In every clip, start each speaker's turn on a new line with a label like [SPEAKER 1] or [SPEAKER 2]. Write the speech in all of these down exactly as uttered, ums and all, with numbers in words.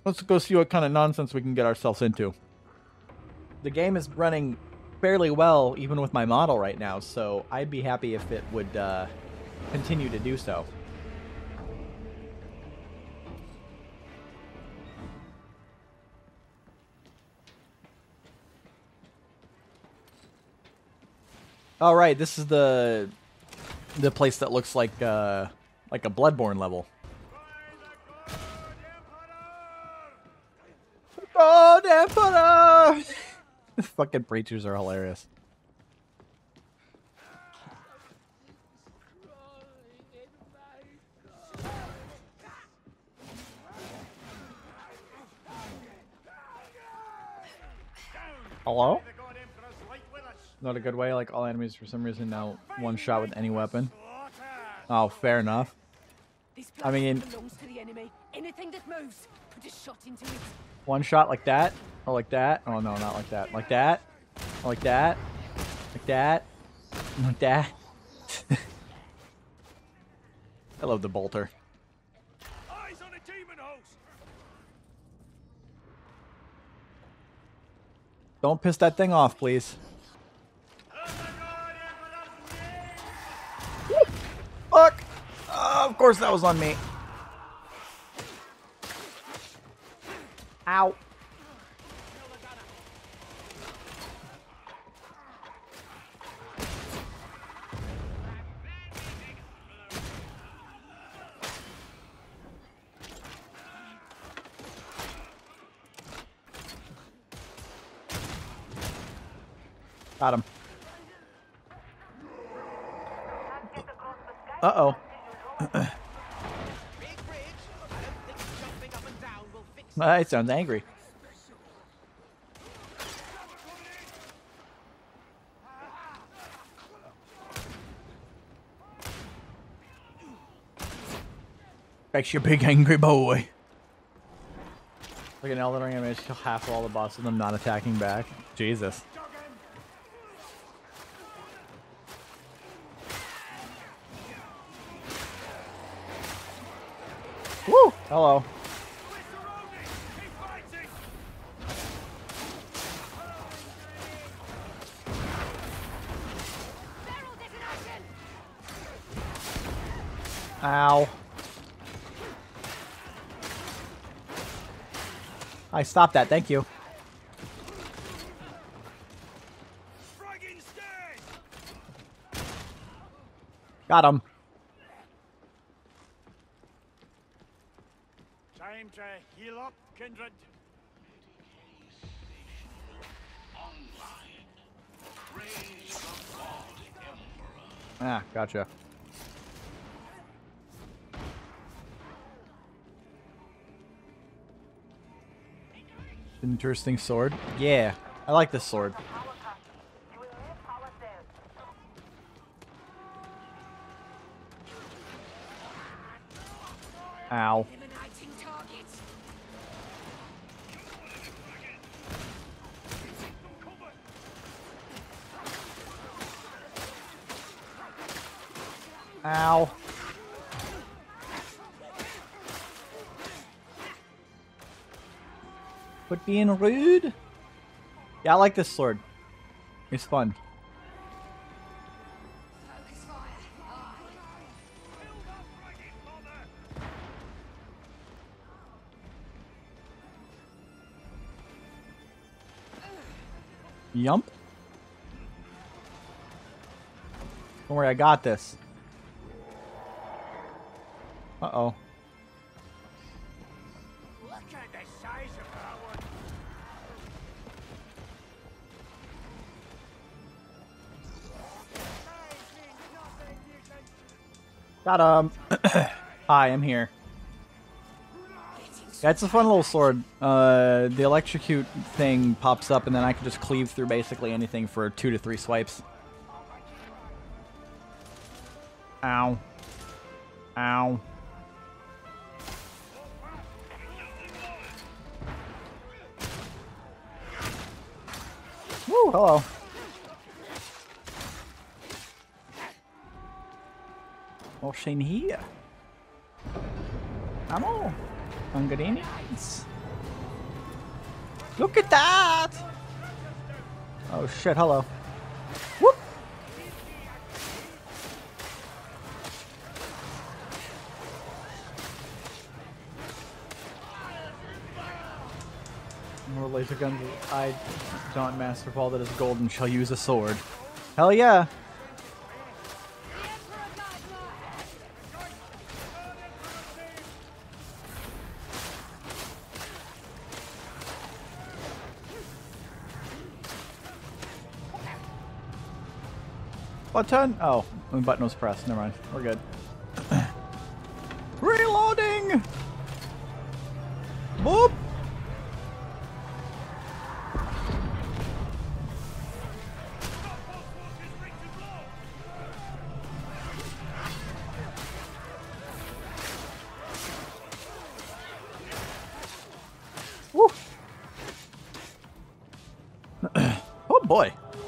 [SPEAKER 1] Let's go see what kind of nonsense we can get ourselves into. The game is running fairly well, even with my model right now, so I'd be happy if it would uh, continue to do so. All right, this is the the place that looks like uh, like a Bloodborne level. Oh, Emperor! Fucking preachers are hilarious. Hello? Not a good way, like all enemies for some reason now one shot with any weapon. Oh, fair enough. I mean,
[SPEAKER 2] belongs to the enemy. Anything that moves, put a shot into it.
[SPEAKER 1] One shot like that, or like that. Oh no, not like that. Like that, or like that, like that, like that. I love the bolter.
[SPEAKER 3] Eyes on a demon host.
[SPEAKER 1] Don't piss that thing off, please. Fuck! Oh, of course that was on me. Ow. Got him. Uh-oh. That sounds angry. Makes you a big angry boy. Like an Elden Ring, I managed to kill half of all the bosses and them not attacking back. Jesus. Woo! Hello. Ow. I stopped that, thank you. Got him.
[SPEAKER 3] Time to heal up, kindred.
[SPEAKER 1] Ah, gotcha. Interesting sword. Yeah, I like this sword. Ow. Ow. Quit being rude. Yeah, I like this sword. It's fun. Yump. Don't worry, I got this. Uh-oh.
[SPEAKER 3] Look at the size of that one.
[SPEAKER 1] Got him. Hi, I'm here. Yeah, it's a fun little sword. Uh, the electrocute thing pops up, and then I can just cleave through basically anything for two to three swipes. Ow. Ow. Woo, hello. What's in here? Ammo. Ingredients. Look at that! Oh shit, hello. Whoop! More laser guns. I, Daunt Masterfall that is golden, shall use a sword. Hell yeah! Button? Oh, the button was pressed. Never mind. We're good. Reloading! Boop! Woo! Oh boy.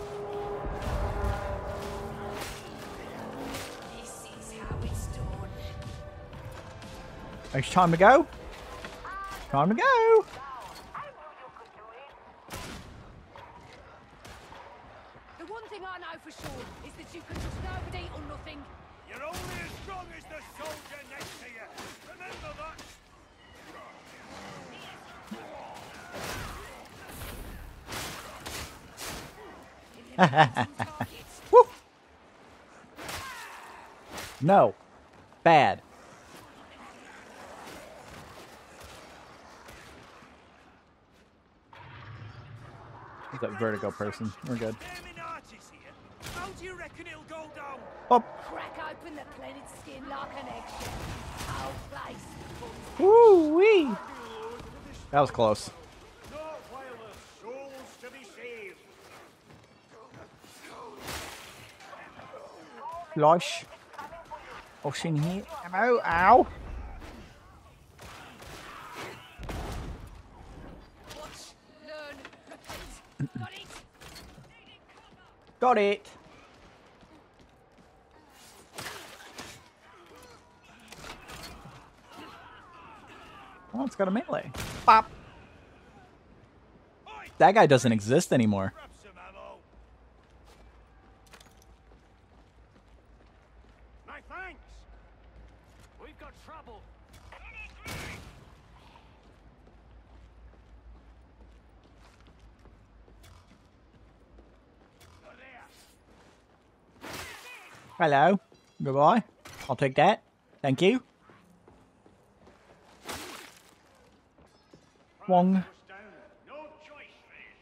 [SPEAKER 1] It's time to go. Time to go.
[SPEAKER 2] The one thing I know for sure is that you can trust nobody or nothing.
[SPEAKER 3] You're only as strong as the soldier next to you. Remember that.
[SPEAKER 1] Woo. No. Bad. That vertigo person. We're good.
[SPEAKER 3] How do you reckon it'll go down?
[SPEAKER 1] Oh.
[SPEAKER 2] Crack open the planet's skin like an eggshell. Whole place.
[SPEAKER 1] Woo wee. That was close.
[SPEAKER 3] Not while there's souls to be saved.
[SPEAKER 1] Flush. Oh, shin here. Ow, ow.
[SPEAKER 2] Watch, learn, repeat. Got it?
[SPEAKER 1] Got it. Oh, it's got a melee. Pop. That guy doesn't exist anymore.
[SPEAKER 3] Grab some ammo. My thanks. We've got trouble.
[SPEAKER 1] Hello. Goodbye. I'll take that. Thank you. Wong.
[SPEAKER 3] No choice, mate.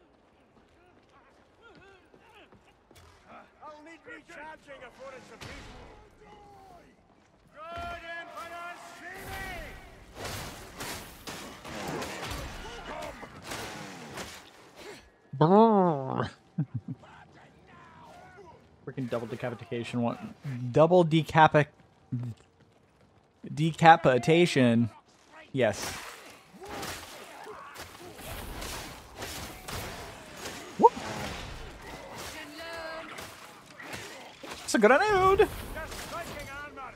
[SPEAKER 3] I'll need recharging before it's a beat. Good Emperor, see me!
[SPEAKER 1] Freaking double decapitation one. Double decapi... Decapitation. Yes. Whoop. It's a good nude.
[SPEAKER 3] Just striking armor.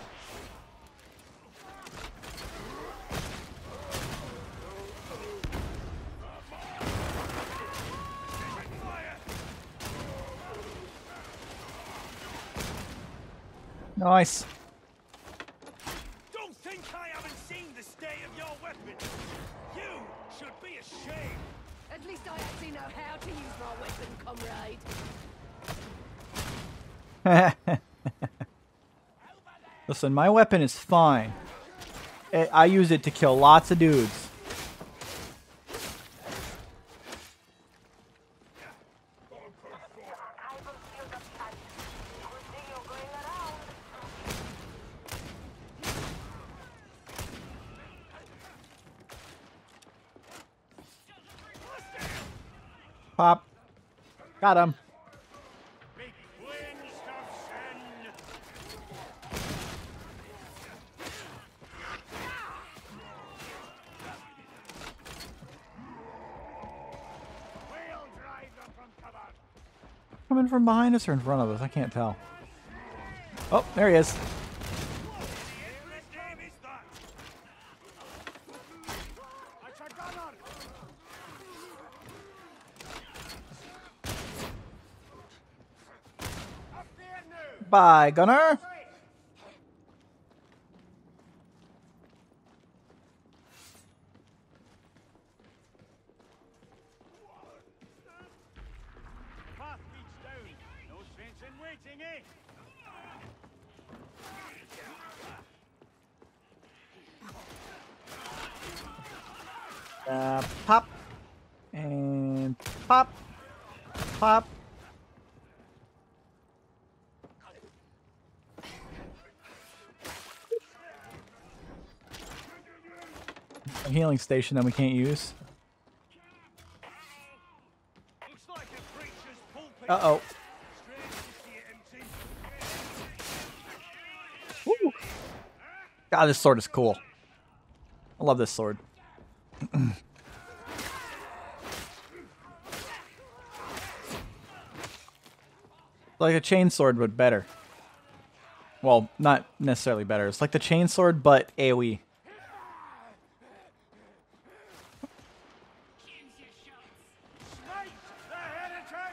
[SPEAKER 1] Nice.
[SPEAKER 3] Don't think I haven't seen the state of your weapon. You should be ashamed.
[SPEAKER 2] At least I actually know how to use my weapon, comrade.
[SPEAKER 1] Listen, my weapon is fine. I I use it to kill lots of dudes. Pop. Got him.
[SPEAKER 3] Big winds of sin. We'll drive them from cover.
[SPEAKER 1] Coming from behind us or in front of us? I can't tell. Oh, there he is.
[SPEAKER 3] What name is that? It's a gunner.
[SPEAKER 1] Bye, Gunner.
[SPEAKER 3] Path leads down. No sense in waiting, eh?
[SPEAKER 1] Uh, pop. And pop. Pop. A healing station that we can't use.
[SPEAKER 3] Looks like a creature's pulpit.
[SPEAKER 1] Uh-oh.
[SPEAKER 3] Strange to see it empty.
[SPEAKER 1] Woo. God, this sword is cool. I love this sword. Like a chain sword, but better. Well, not necessarily better. It's like the chain sword, but AoE.
[SPEAKER 3] Snipe the heretic!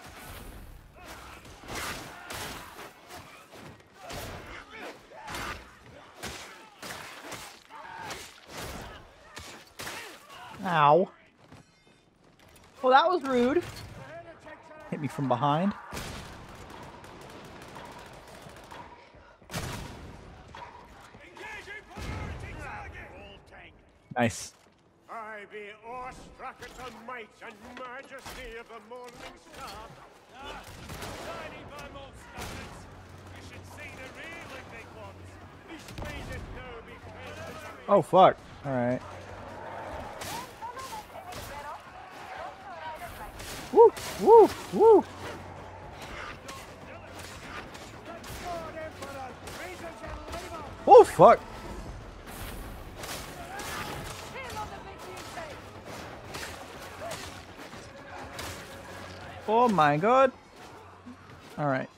[SPEAKER 1] Ow. Well, that was rude. Hit me from behind.
[SPEAKER 3] Engaging priority target! Bolting.
[SPEAKER 1] Nice.
[SPEAKER 3] I be awestruck at the might and majesty of the morning star. Ah, tiny vermal stuffers. You should see the really big ones. These places no be faithful.
[SPEAKER 1] Oh, fuck. Alright. Woo! Woo! Woo! Oh, fuck. Oh my god. Alright.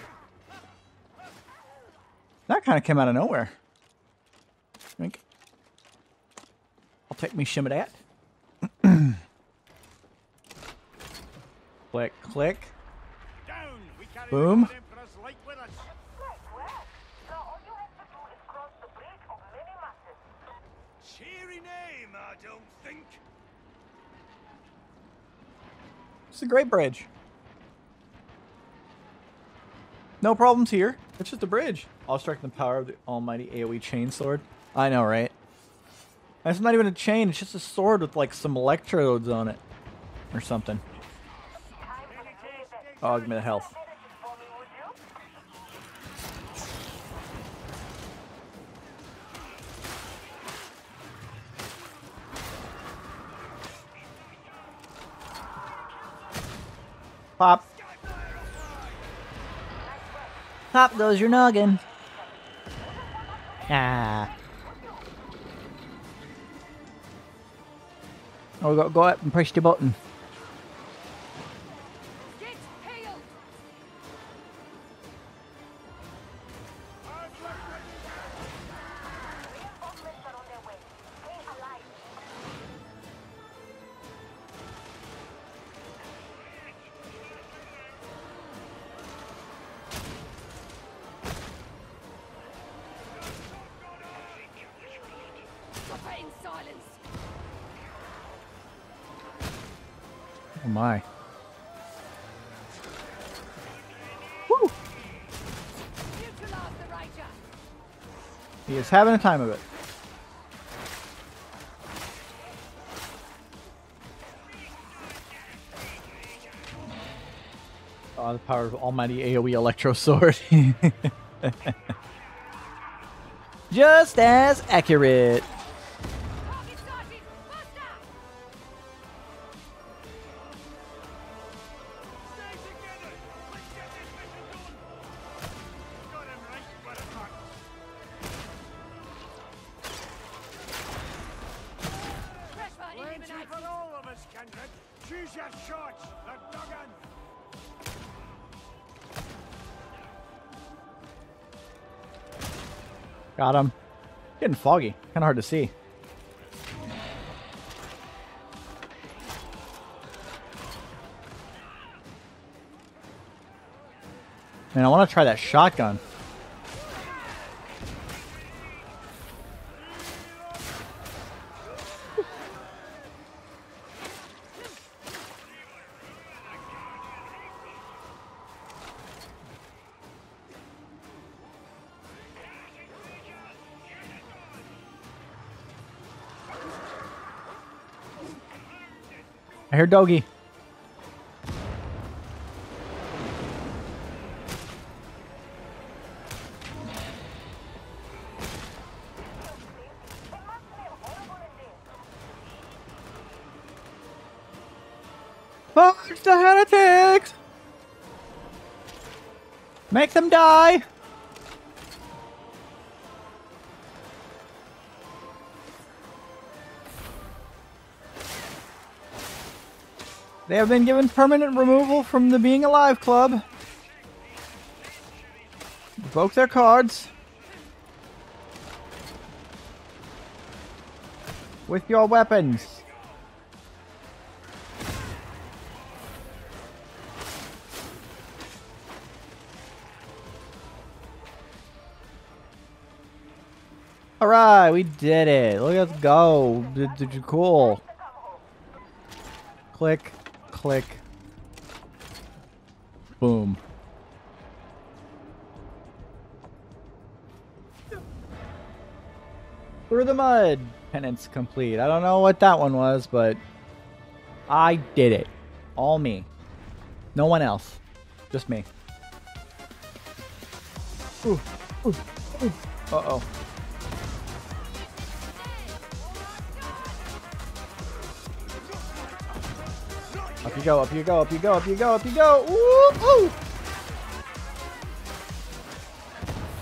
[SPEAKER 1] That kind of came out of nowhere. Think. I'll take me shim of that. Click, click.
[SPEAKER 3] Down! We carry
[SPEAKER 1] Boom.
[SPEAKER 3] the Emperor's light with us. Cheery name, I don't think.
[SPEAKER 1] It's a great bridge. No problems here. It's just a bridge. I'll strike the power of the almighty AoE chain sword. I know, right? It's not even a chain. It's just a sword with like some electrodes on it, or something. Oh, give me the health. Pop. Pop goes your noggin. Ah. Oh, we got to go up and push the button.
[SPEAKER 2] Get healed! Suffer in silence.
[SPEAKER 1] Oh my. Woo!
[SPEAKER 2] Neutralize the Ranger.
[SPEAKER 1] He is having a time of it. Oh, the power of almighty AoE Electro Sword. Just as accurate.
[SPEAKER 2] Target sighted! Faster!
[SPEAKER 3] Stay together! Let's get this mission done! Got him right, Buttercup.
[SPEAKER 2] Fresh fire
[SPEAKER 3] Plenty
[SPEAKER 2] eliminated.
[SPEAKER 3] for all of us, Kendrick. Choose your shots. They're dug in.
[SPEAKER 1] Got him. Getting foggy. Kind of hard to see. Man, I want to try that shotgun. I hear Doggy. Fuck the heretics! Make them die! They have been given permanent removal from the Being Alive Club. Revoke their cards. With your weapons. Alright, we did it. Let's go. Did, did you cool? Click, click. Boom. Through the mud. Penance complete. I don't know what that one was, but I did it. All me. No one else. Just me. Ooh, ooh, ooh. Uh-oh. Up you go, up you go, up you go, up you go, up you go. Ooh, ooh.